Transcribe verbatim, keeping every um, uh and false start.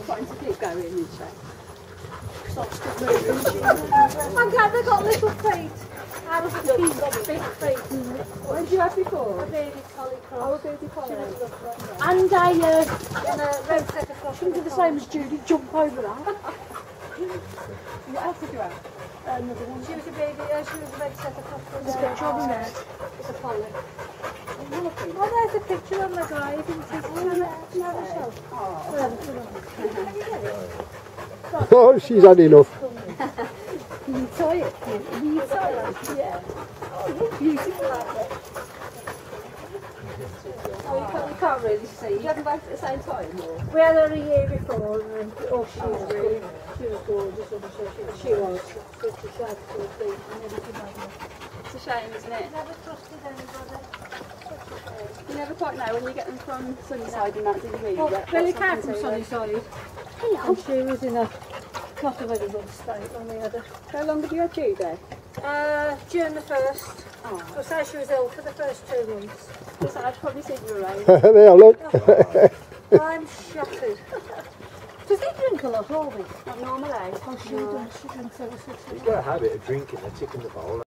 trying to keep going, isn't she? I'm glad they got little feet. I was a keen, got big feet. What did you have before? A baby collie cross. Oh, a baby collie. And I, uh, and a red setter cross. She did the same as Judy, jump over that. What else did you have? Another one. She was a baby, uh, she was a red setter cross. There's a picture of there. It's a collie. Oh, there's a picture on the grave. Isn't it? Oh, Oh, she's had enough. can you tie it? Can you tie it? Yeah. Oh, beautiful. Oh, you can't, you can't really see. You had them both at the same time, or? We had her a year before, and oh, she was really, she was gorgeous, wasn't she? She was. She was sad to see, and everything like that. It's a shame, isn't it? Never trusted anybody. You never quite know when you get them from Sunnyside and that, do you really? Well, That- Billy that's came what from I'm Sunnyside, and she was in a not a very good state when we had her. How long have you had Judy? Uh, June the first. Oh. I'll say she was ill for the first two months. Yes, I'd probably seen you around. There, look. I'm shattered. Does he drink a lot, Orbie? Not normally. Oh, she No. does. She drinks ever since. He's got a habit of drinking, they're ticking the bowl.